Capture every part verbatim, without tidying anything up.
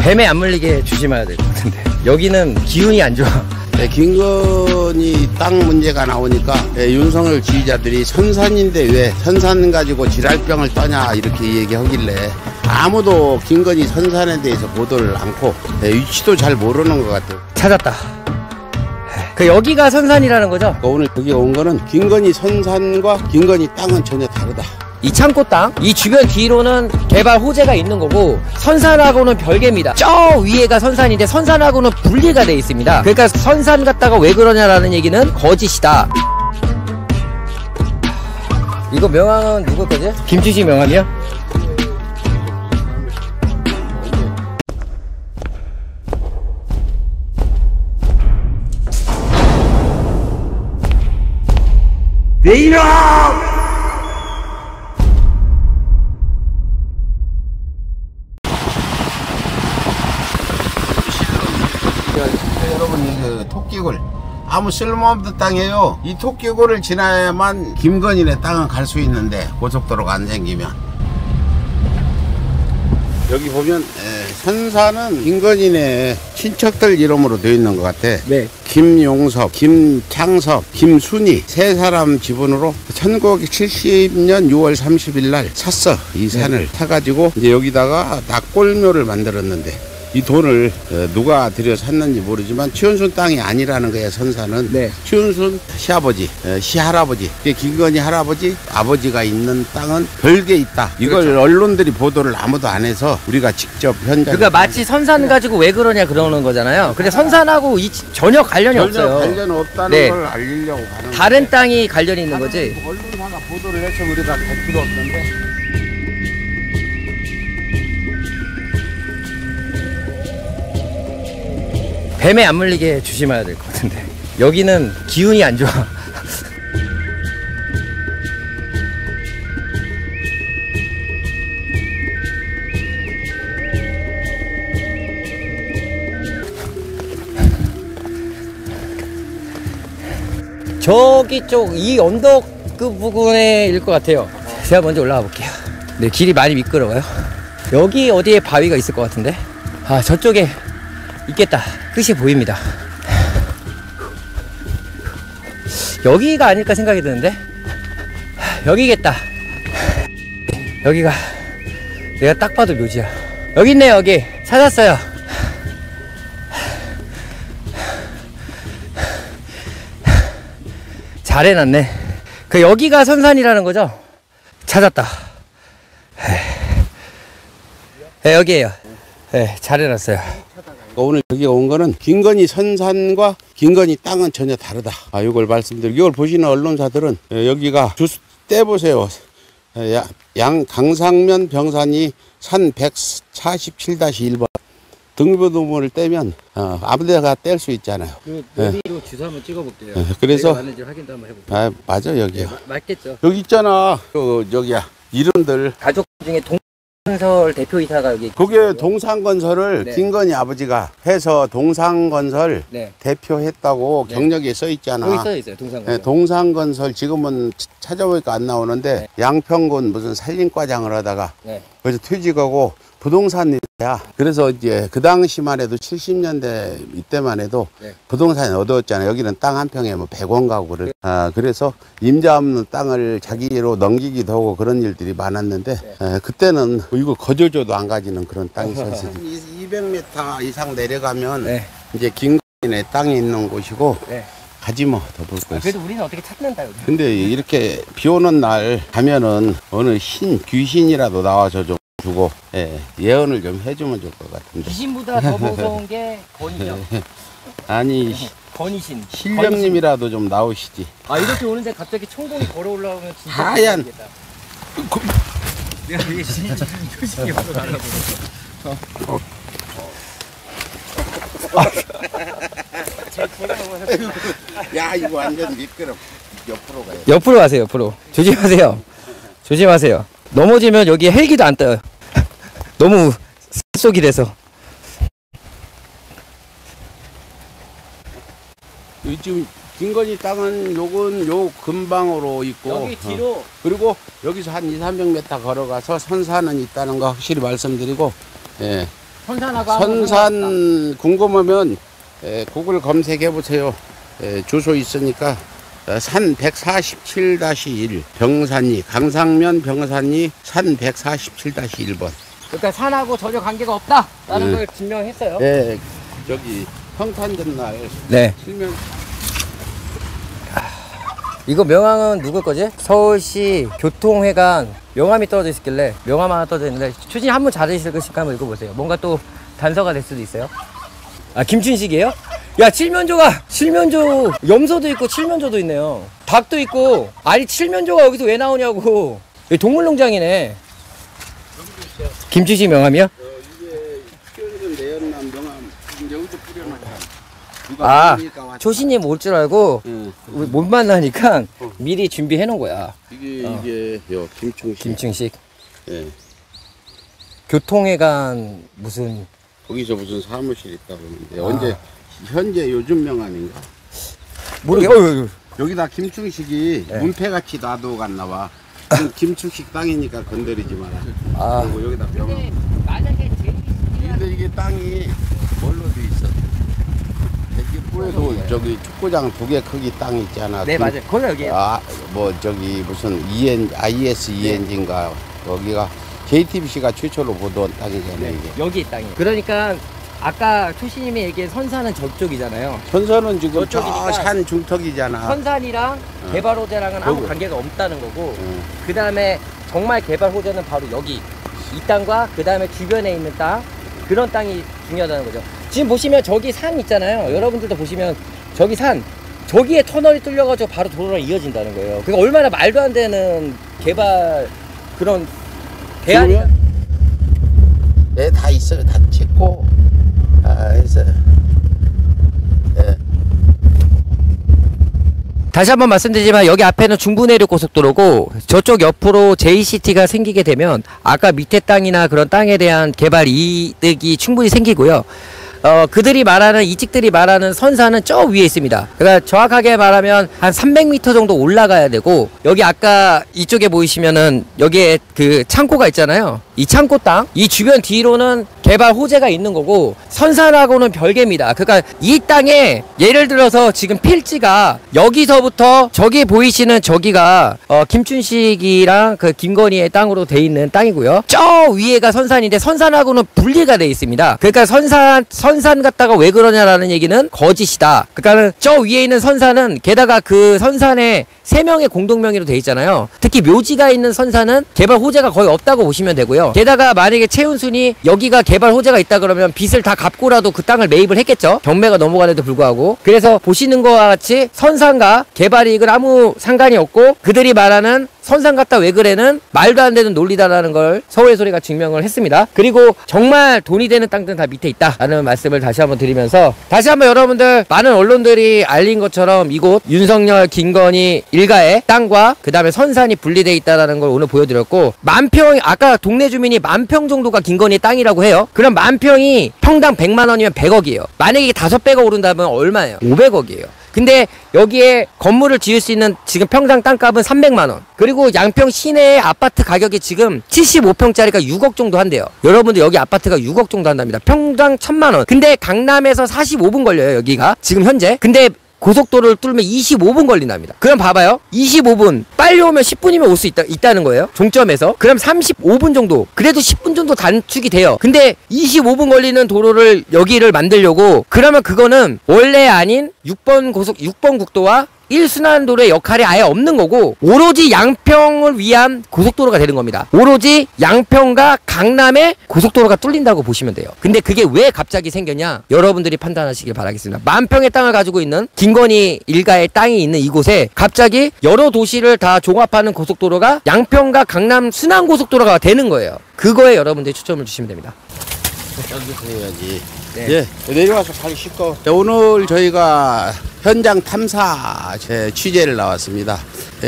뱀에 안 물리게 조심해야 될 것 같은데 여기는 기운이 안 좋아. 네, 김건희 땅 문제가 나오니까 네, 윤석열 지지자들이 선산인데 왜 선산 가지고 질랄병을 떠냐 이렇게 얘기하길래 아무도 김건희 선산에 대해서 보도를 않고 네, 위치도 잘 모르는 것 같아요. 찾았다. 그 여기가 선산이라는 거죠? 오늘 여기 온 거는 김건희 선산과 김건희 땅은 전혀 다르다. 이 창고 땅, 이 주변 뒤로는 개발 호재가 있는 거고 선산하고는 별개입니다. 저 위에가 선산인데 선산하고는 분리가 돼 있습니다. 그러니까 선산 갔다가 왜 그러냐라는 얘기는 거짓이다. 이거 명함은 누구 거지? 김주식 명함이요? 내 이름! 여러분 그 토끼굴 아무 쓸모없는 땅이에요. 이 토끼굴을 지나야만 김건희네 땅은 갈 수 있는데 고속도로가 안 생기면 여기 보면 에, 선산은 김건희네 친척들 이름으로 되어 있는 것 같아. 네. 김용섭, 김창섭, 김순희 세 사람 지분으로 천구백칠십 년 유월 삼십일 날 샀어. 이 산을 네. 사가지고 이제 여기다가 낙골묘를 만들었는데 이 돈을 누가 들여 샀는지 모르지만 최은순 땅이 아니라는 거야. 선산은 네. 최은순 시아버지, 시할아버지, 김건희 할아버지, 아버지가 있는 땅은 별개 있다. 이걸 그렇죠. 언론들이 보도를 아무도 안 해서 우리가 직접 현장. 그러니까 마치 선산 가지고 왜 그러냐 그러는 거잖아요. 근데 선산하고 이 전혀 관련이 전혀 없어요. 관련 없다는 네. 걸 알리려고 하는. 다른 땅이 관련이 있는 거지. 언론사가 보도를 해서 우리가 갈 필요 없는데. 뱀에 안 물리게 조심해야 될 것 같은데 여기는 기운이 안 좋아. 저기 쪽 이 언덕 그 부근에 일 것 같아요. 제가 먼저 올라가 볼게요. 네, 길이 많이 미끄러워요. 여기 어디에 바위가 있을 것 같은데 아 저쪽에 있겠다. 끝이 보입니다. 여기가 아닐까 생각이 드는데 여기겠다. 여기가 내가 딱 봐도 묘지야. 여기 있네. 여기 찾았어요. 잘 해놨네. 그 여기가 선산이라는 거죠? 찾았다. 네, 여기에요. 네, 잘 해놨어요. 오늘 여기 온 거는 김건희 선산과 김건희 땅은 전혀 다르다. 아, 이걸 말씀드리고 이걸 보시는 언론사들은 여기가 주스 떼보세요. 양 강상면 병산이 산 백사십칠 다시 일 번 등급도문을 떼면 어, 아무데나 뗄 수 있잖아요. 그 여기로 네. 주소 한번 찍어볼게요. 네, 그래서 맞는지 확인도 한번 해볼게요. 아 맞아 여기요. 네, 맞겠죠. 여기 있잖아. 그 여기야 이름들. 가족 중에 동상건설 대표이사가 여기. 그게 동상건설을 네. 김건희 아버지가 해서 동상건설 네. 대표했다고 네. 경력에 써 있잖아. 여기 써 있어요. 동상건설. 네, 동상건설 지금은 찾아보니까 안 나오는데 네. 양평군 무슨 산림과장을 하다가 네. 그래서 퇴직하고 부동산 일이야. 그래서 이제 그 당시만 해도 칠십 년대 이때만 해도 네. 부동산이 어두웠잖아요. 여기는 땅 한 평에 뭐 백 원 가고 그래. 아, 그래서 임자 없는 땅을 자기로 넘기기도 하고 그런 일들이 많았는데 네. 에, 그때는 이거 거저줘도 안 가지는 그런 땅이 있었어요. 이백 미터 이상 내려가면 네. 이제 김건희네 땅이 있는 곳이고 네. 가지 뭐 더 볼 거 있어. 그래도 우리는 어떻게 찾는다 여기. 근데 이렇게 비 오는 날 가면은 어느 신 귀신이라도 나와서 좀 주고 예, 예언을 좀 해주면 좋을 것 같은데. 귀신보다 더 무서운 게 건이죠. 아니 건이신 신령님이라도 좀 나오시지. 아 이렇게 오는데 갑자기 총공이 걸어 올라오면 진짜 하얀 그... 내가 되게 신인지 표식이 없어 달라고. 어. 야 이거 완전 미끄럽. 옆으로 가요. 옆으로 가세요. 옆으로 조심하세요. 조심하세요. 넘어지면 여기 헬기도 안 떠요. 너무 뱃속이라서. 지금 김건희 땅은 요건 요 근방으로 있고 여기 뒤로 어. 그리고 여기서 한 이삼백 미터 걸어가서 선산은 있다는 거 확실히 말씀드리고 예. 선산하고 선산 궁금하면 에, 구글 검색해 보세요. 에, 주소 있으니까 어, 산 백사십칠 일 병산리 강상면 병산리 산 백사십칠 일 번. 그러니까 산하고 전혀 관계가 없다라는 네. 걸 증명했어요. 네, 저기 평탄전날 네. 실명. 이거 명함은 누구 거지? 서울시 교통회관 명함이 떨어져 있길래 명함 하나 떨어져 있는데 추진이 한번 잘하실 것이니까 한번 읽어보세요. 뭔가 또 단서가 될 수도 있어요. 아, 김춘식이에요? 야, 칠면조가 칠면조 염소도 있고 칠면조도 있네요. 닭도 있고. 아니, 칠면조가 여기서 왜 나오냐고. 여기 동물농장이네. 김춘식 명함이요? 어, 이게 키워주는 내연남 명함 여기도 뿌려놨다. 아, 초신님 올 줄 알고 응. 우리 못 만나니까 미리 준비해 놓은 거야. 이게 어. 이게 요 김충식. 김충식. 예. 교통회관 무슨 거기서 무슨 사무실 있다고 하는데 언제 현재 요즘 명함인가? 모르게. 어, 여기다 김충식이 네. 문패같이 놔둬갔나 봐. 그럼 김충식 땅이니까 건드리지 마라. 아. 그리고 여기다 명함. 만약에 근데 이게 땅이 뭘로 돼 있어? 대기포에도 저기 축구장 두 개 크기 땅 있잖아. 네, 김- 맞아요. 거기가 여기에요. 아, 뭐 저기 무슨 이엔 아이에스 이엔지인가 여기가 제이티비씨가 최초로 보던 땅이잖아요. 이게. 여기 땅이. 그러니까 아까 초신님이 얘기한 선산은 저쪽이잖아요. 선선은 지금 저쪽이니까 저산 중턱이잖아. 선산이랑 어. 개발 호재랑은 아무 여기. 관계가 없다는 거고. 응. 그 다음에 정말 개발 호재는 바로 여기 이 땅과 그 다음에 주변에 있는 땅, 그런 땅이 중요하다는 거죠. 지금 보시면 저기 산 있잖아요. 여러분들도 보시면 저기 산, 저기에 터널이 뚫려가지고 바로 도로랑 이어진다는 거예요. 그러니까 얼마나 말도 안 되는 개발 그런 대안이. 네, 다 있어요. 다 찍고 다 했어요. 네. 다시 한번 말씀드리지만 여기 앞에는 중부내륙 고속도로고 저쪽 옆으로 제이씨티가 생기게 되면 아까 밑에 땅이나 그런 땅에 대한 개발 이득이 충분히 생기고요. 어, 그들이 말하는, 이직들이 말하는 선산은 저 위에 있습니다. 그러니까 정확하게 말하면 한 삼백 미터 정도 올라가야 되고, 여기 아까 이쪽에 보이시면은 여기에 그 창고가 있잖아요. 이 창고 땅, 이 주변 뒤로는 개발 호재가 있는 거고, 선산하고는 별개입니다. 그러니까 이 땅에 예를 들어서 지금 필지가 여기서부터 저기 보이시는 저기가 어, 김춘식이랑 그 김건희의 땅으로 돼 있는 땅이고요. 저 위에가 선산인데 선산하고는 분리가 돼 있습니다. 그러니까 선산 선산 갖다가 왜 그러냐라는 얘기는 거짓이다. 그러니까는 저 위에 있는 선산은 게다가 그 선산에 세 명의 공동명의로 돼 있잖아요. 특히 묘지가 있는 선산은 개발 호재가 거의 없다고 보시면 되고요. 게다가 만약에 최은순이 여기가 개발 호재가 있다 그러면 빚을 다 갚고라도 그 땅을 매입을 했겠죠. 경매가 넘어가는데도 불구하고. 그래서 보시는 것과 같이 선산과 개발 이익은 아무 상관이 없고, 그들이 말하는 선산 같다 왜 그래는 말도 안 되는 논리다라는 걸 서울의 소리가 증명을 했습니다. 그리고 정말 돈이 되는 땅들은 다 밑에 있다라는 말씀을 다시 한번 드리면서, 다시 한번 여러분들, 많은 언론들이 알린 것처럼 이곳 윤석열 김건희 일가의 땅과 그 다음에 선산이 분리되어 있다라는 걸 오늘 보여드렸고, 만평, 아까 동네 주민이 만평 정도가 김건희의 땅이라고 해요. 그럼 만평이 평당 백만 원이면 백억이에요. 만약에 이게 다섯 배가 오른다면 얼마예요? 오백억이에요. 근데 여기에 건물을 지을 수 있는 지금 평당 땅값은 삼백만 원. 그리고 양평 시내의 아파트 가격이 지금 칠십오 평짜리가 육억 정도 한대요. 여러분들 여기 아파트가 육억 정도 한답니다. 평당 천만 원. 근데 강남에서 사십오 분 걸려요, 여기가. 지금 현재. 근데 고속도로를 뚫으면 이십오 분 걸린답니다. 그럼 봐봐요. 이십오 분. 빨리 오면 십 분이면 올 수 있다, 있다는 거예요. 종점에서. 그럼 삼십오 분 정도. 그래도 십 분 정도 단축이 돼요. 근데 이십오 분 걸리는 도로를 여기를 만들려고, 그러면 그거는 원래 아닌 육 번 고속, 육 번 국도와 일 순환도로의 역할이 아예 없는 거고, 오로지 양평을 위한 고속도로가 되는 겁니다. 오로지 양평과 강남의 고속도로가 뚫린다고 보시면 돼요. 근데 그게 왜 갑자기 생겼냐? 여러분들이 판단하시길 바라겠습니다. 만평의 땅을 가지고 있는 김건희 일가의 땅이 있는 이곳에 갑자기 여러 도시를 다 종합하는 고속도로가 양평과 강남 순환고속도로가 되는 거예요. 그거에 여러분들이 초점을 주시면 됩니다. 여기서 해야지. 네. 예, 내려와서 가기 쉽고. 오늘 저희가 현장 탐사 제 취재를 나왔습니다. 예,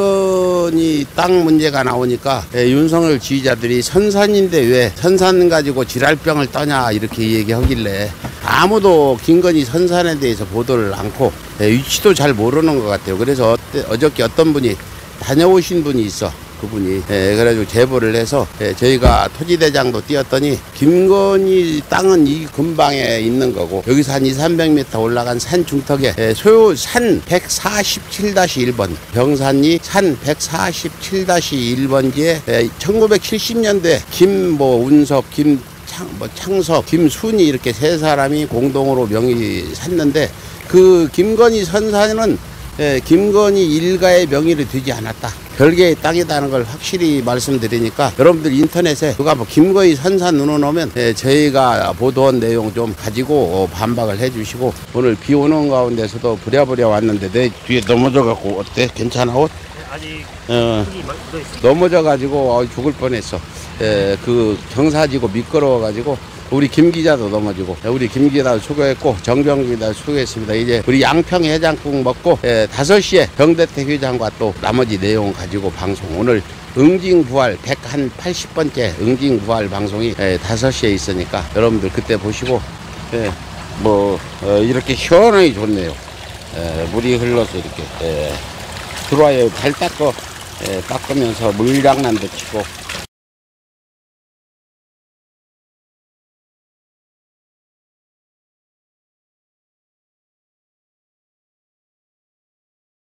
김건희 땅 문제가 나오니까 예, 윤석열 지지자들이 선산인데 왜 선산 가지고 지랄병을 떠냐 이렇게 얘기하길래 아무도 김건희 선산에 대해서 보도를 않고 예, 위치도 잘 모르는 것 같아요. 그래서 어때, 어저께 어떤 분이 다녀오신 분이 있어. 그분이. 예, 그래가지고 제보를 해서 예, 저희가 토지대장도 띄었더니 김건희 땅은 이 근방에 있는 거고 여기서 한 이삼백 미터 올라간 산 중턱에 예, 소요 산 백사십칠 일 번 병산리 산 백사십칠 일 번지에 예, 천구백칠십 년대 김뭐 운섭 김 창, 뭐 창섭, 김순이 이렇게 세 사람이 공동으로 명의 샀는데 그 김건희 선사는 예, 김건희 일가의 명의를 두지 않았다. 별개의 땅이다는 걸 확실히 말씀드리니까 여러분들 인터넷에 누가 뭐 김건희 선사 눌러놓으면 예, 저희가 보도한 내용 좀 가지고 어, 반박을 해주시고 오늘 비 오는 가운데서도 부랴부랴 왔는데 내 뒤에 넘어져갖고 어때? 괜찮아 옷? 아직 어, 흙이 막 묻어있어요. 넘어져가지고 어, 죽을 뻔했어. 예, 그 경사지고 미끄러워가지고 우리 김 기자도 넘어지고 우리 김 기자도 수고했고 정병 기자도 수고했습니다. 이제 우리 양평 해장국 먹고 예, 다섯 시에 병대택 회장과 또 나머지 내용 가지고 방송 오늘 응징부활 백팔십 번째 응징부활 방송이 예, 다섯 시에 있으니까 여러분들 그때 보시고 예, 뭐 어, 이렇게 시원하게 좋네요. 예, 물이 흘러서 이렇게 예, 들어와요. 발 닦고 예, 닦으면서 물장난도 치고